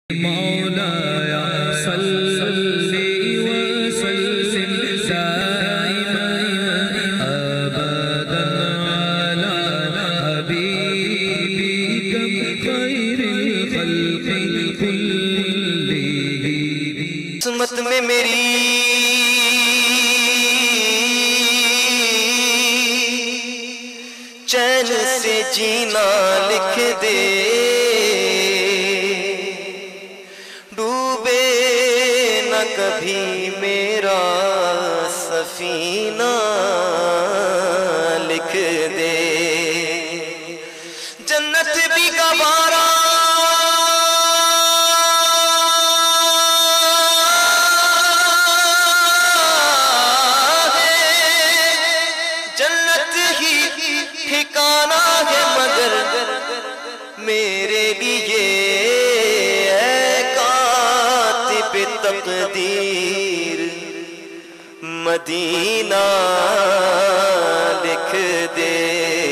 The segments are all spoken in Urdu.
مولایا صلی وسلم دائما ابدا علی حبیبک خیر الخلق کلہم۔ قسمت میں میری چین سے جینا لکھ دے، ڈوبے نہ کبھی میرا سفینہ لکھ دے، جنت بھی گوارا ٹھکانا ہے مگر میرے لیے اے کاتب تقدیر مدینہ لکھ دے،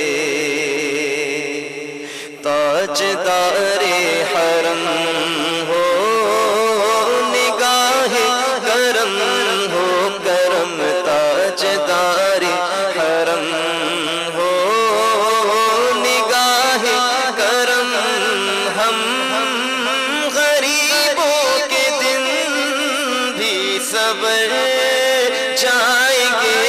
تاجدار حرم ہو نگاہ کرم ہو کرم، تاجدار حرم صبر جائیں گے،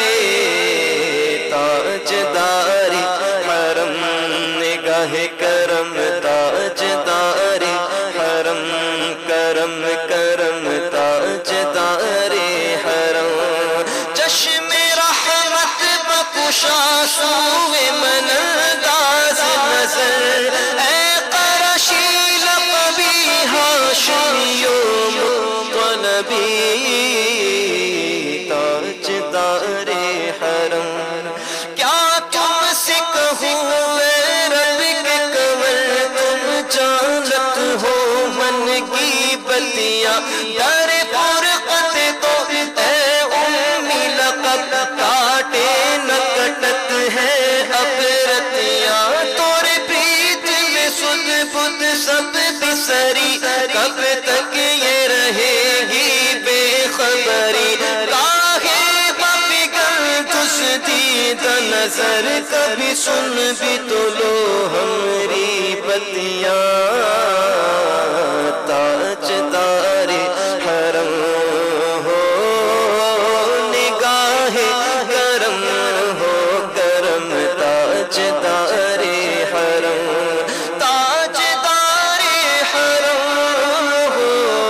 تاجدار حرم نگاہ کرم، تاجدار حرم کرم کرم، تاجدار حرم چشم رحمت بخشا سوئے من انداز نظر، اے قرشی لقبی ہاشمیوں طلبی تاجدار حرم، کیا تم سے کہوں اے رب کے کنور، تم جانت ہو من کی بتیاں، در فرقت تو اے امی لقب کاٹے نہ کٹت ہے اب رتیاں، تورے پریت میں سد بدھ سب بسری، کب تک یہ رہے گی بے خبری، کاہے بپگل تس دید نظر، کبھی سن بھی تو لو ہمری بتیاں، تاجدار حرم ہو نگاہ کرم ہو کرم، تاجدار حرم تاجدار حرم ہو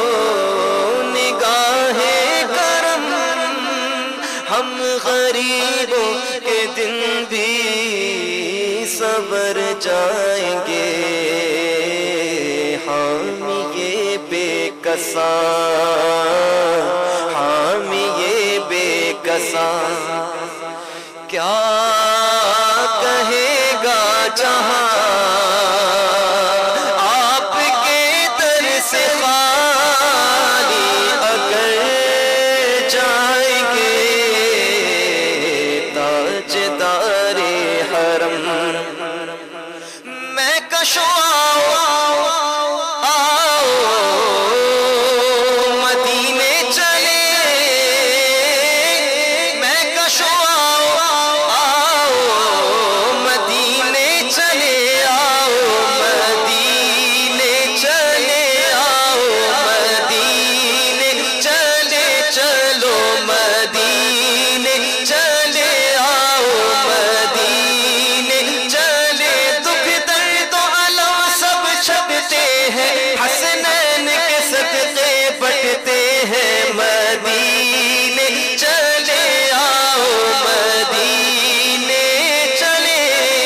نگاہ کرم، ہم غریبوں کے دن بھی صبر جائیں گے، حامی یہ بے کساں حامی یہ بے کساں، کیا کہے گا جہاں آپ کے در سے خالی اگر جائیں گے، تاجدار حرم میں کشو آؤ مدینے چلے، میں کشو آؤ مدینے چلے آؤ مدینے چلے آؤ مدینے چلے چلو مدینے چلے آؤ مدینے چلے، دکھ درد و علم سب چھپتے ہیں، حسنین کے صدقے بٹتے ہیں، مدینے چلے آؤ مدینے چلے،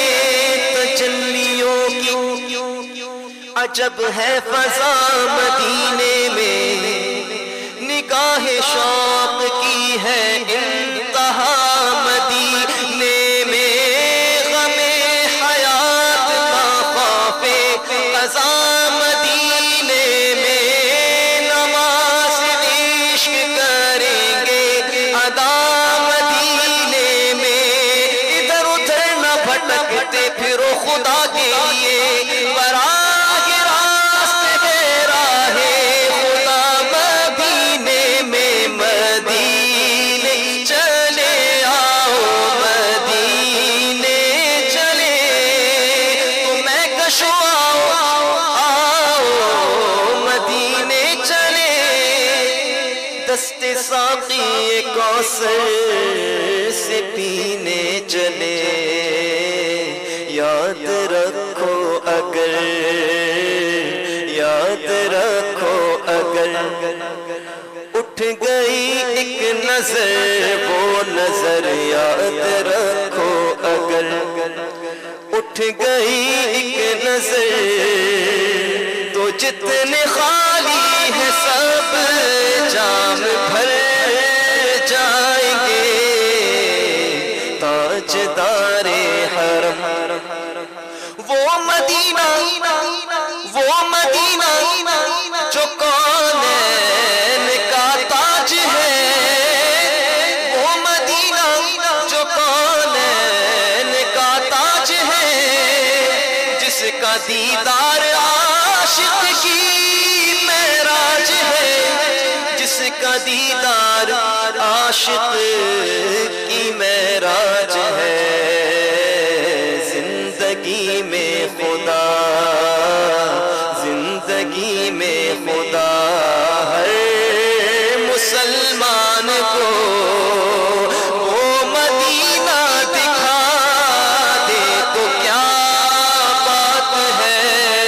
تجلیوں کی عجب ہے فضا مدینے میں، نگاہ شوق کی ہے انتہا مدینے میں، غم حیات کا خوف قضا مدینے میں، نماز عشق کریں گے ادا مدینے میں، ادھر ادھر نہ بھٹکتے پھرو خدا کے لیے، براہ راست ہے دست ساقی کوثر سے پینے چلے، یاد رکھو اگر، یاد رکھو اگر اٹھ گئی ایک نظر، وہ نظر یاد رکھو اگر اٹھ گئی ایک نظر، تو جتنے خالی ہیں سب جام بھر جائیں گے، تاجدار حرم وہ مدینہ، وہ مدینہ جو کونین کا تاج ہے، وہ مدینہ جو کونین کا تاج ہے، جس کا دیدار عاشق کی معراج ہے، جس کا دیدار عاشق کی معراج ہے۔ زندگی میں خدا، زندگی میں خدا ہر مسلمان کو وہ مدینہ دکھا دے تو کیا بات ہے،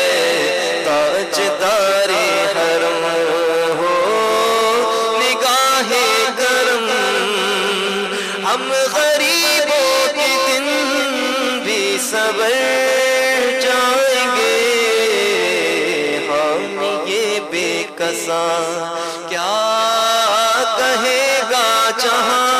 تاجدار حرم ہو نگاہ کرم، ہم غریبوں کے دن بھی صبر جائیں گے، ہم یہ بے کساں کیا کہے گا جہاں